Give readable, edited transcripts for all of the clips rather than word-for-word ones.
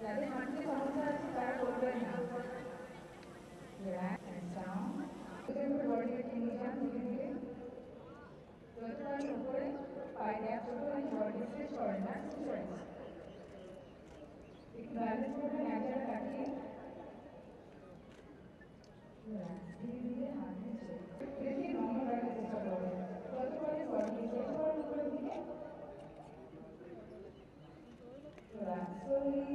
যাদের হাঁটুতে সমস্যা আছে তারা করবেন না। Relax and down. বডিকে নিয়ে যান ধীরে ধীরে। যত পারেন উপরে পায়ে গ্যাপ ছোট করে বডি স্ট্রেচ করেন না স্ট্রেচ। একটু ব্যালেন্স করবেন এক জায়গায় রাখিয়ে। রিল্যাক্স ধীরে ধীরে হাত দিয়ে ছেড়ে দেখে নর্মাল রাখার চেষ্টা করবেন। যত পারেন বডি স্ট্রেচ করেন উপরের দিকে। Relax slowly.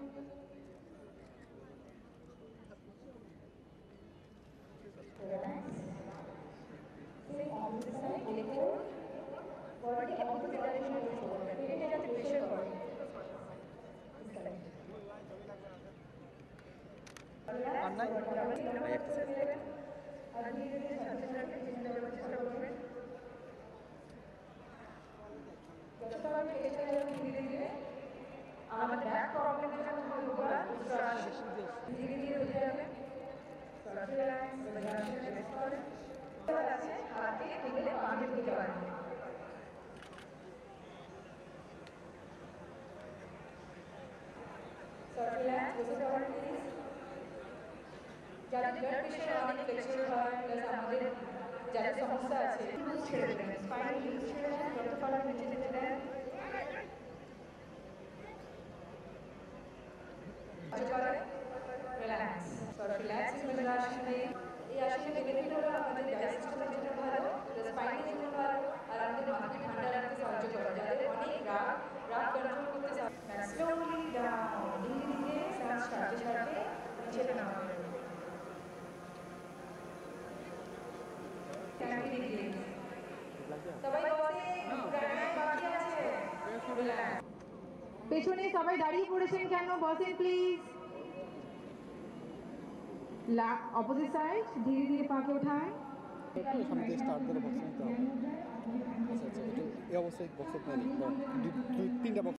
Relax. Same opposite side, leg forward. Body opposite direction push করবেন। পেটে যাতে প্রেশার পড়ে। আর নাই ভাই এক্সারসাইজ নেবেন। আর ধীরে ধীরে সাথে সাথে চিন্তা করার চেষ্টা করবেন। যতটা পারবেন পেটে চলে যাবেন ধীরে ধীরে। আমাদের ব্যাক প্রবলেমের জন্য যোগা উচ্চাস ধীরে ধীরে উঠে যাবেন। রিল্যাক্স রেস্ট করেন। আছে হাতে তুলে পানি দিতে পারেন। রিল্যাক্স বসে পড়েন প্লিজ। যাদের ব্লাড প্রেশার অনেক ফ্লেক্সিবল হয় প্লাস আমাদের যাদের সমস্যা আছে ছেড়ে দেবেন। স্পাইনাল হিলস ছেড়ে দেন, যত পারবেন নিচে যেতে দেন। রিল্যাক্স রিল্যাক্স আসনে এই আসনে বেনিফিট হলো আমাদের ডাইজেস্টিভের জন্য ভালো, স্পাইনের জন্য ভালো, আর আমাদের মাথাকে ঠান্ডা রাখতে সাহায্য করে। যাদের অনেক রাগ কন্ট্রোল করতে স্লোলি ডাউন ধীরে ধীরে শ্বাস ছাড়তে ছাড়তে নিচে নামাবেন। সবাই বসে বাকি আছে। পেছনে সবাই দাঁড়িয়ে পড়েছেন কেন? বসেন প্লিজ। অপোজিট সাইড ধীরে ধীরে পাকে ওঠায়। এখান থেকে স্টার্ট করে বক্স নিতে হবে। আচ্ছা আচ্ছা, এটা এই অবস্থায় বক্স নিতে হবে। 2-3টা বক্স